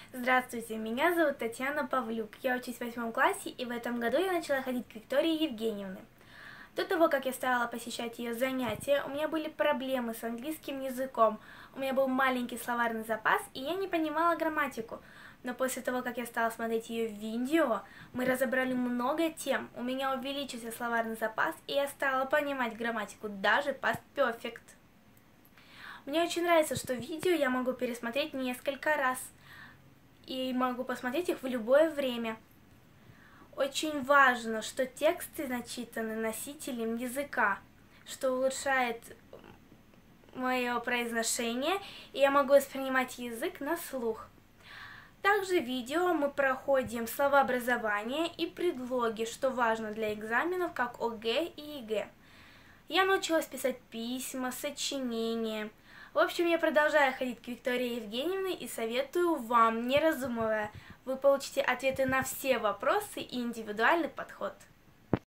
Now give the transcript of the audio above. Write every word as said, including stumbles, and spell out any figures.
Здравствуйте, меня зовут Татьяна Павлюк, я учусь в восьмом классе, и в этом году я начала ходить к Виктории Евгеньевне. До того, как я стала посещать ее занятия, у меня были проблемы с английским языком, у меня был маленький словарный запас, и я не понимала грамматику. Но после того, как я стала смотреть ее видео, мы разобрали много тем, у меня увеличился словарный запас, и я стала понимать грамматику, даже past perfect. Мне очень нравится, что видео я могу пересмотреть несколько раз, и могу посмотреть их в любое время. Очень важно, что тексты начитаны носителем языка, что улучшает мое произношение, и я могу воспринимать язык на слух. Также в видео мы проходим словообразование и предлоги, что важно для экзаменов, как ОГЭ и ЕГЭ. Я научилась писать письма, сочинения. В общем, я продолжаю ходить к Виктории Евгеньевне и советую вам, не раздумывая, вы получите ответы на все вопросы и индивидуальный подход.